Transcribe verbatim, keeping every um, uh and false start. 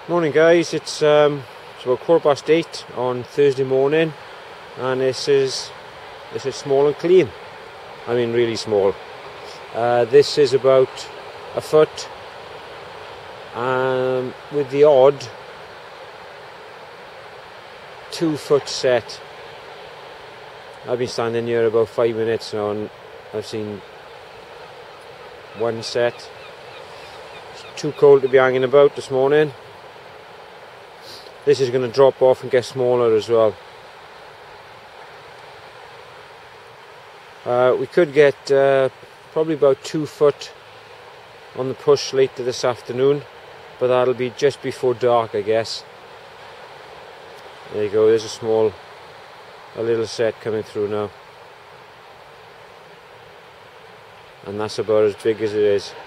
Morning guys, it's, um, it's about quarter past eight on Thursday morning, and this is this is small and clean. I mean really small. Uh, this is about a foot, um, with the odd two foot set. I've been standing here about five minutes now and I've seen one set. It's too cold to be hanging about this morning. This is going to drop off and get smaller as well. Uh, we could get uh, probably about two foot on the push later this afternoon, but that'll be just before dark, I guess. There you go, there's a small, a little set coming through now. And that's about as big as it is.